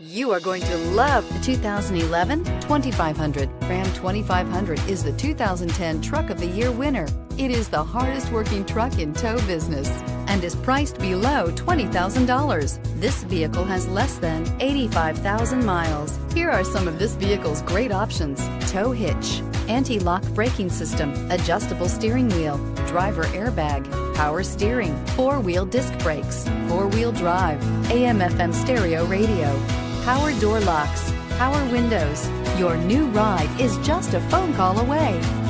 You are going to love the 2011 2500. Ram 2500 is the 2010 Truck of the Year winner. It is the hardest working truck in tow business and is priced below $20,000. This vehicle has less than 85,000 miles. Here are some of this vehicle's great options: tow hitch, anti-lock braking system, adjustable steering wheel, driver airbag, power steering, four-wheel disc brakes, four-wheel drive, AM/FM stereo radio, power door locks, power windows. Your new ride is just a phone call away.